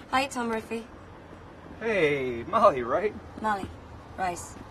Hi, Tom Murphy. Hey, Molly, right? Molly. Right.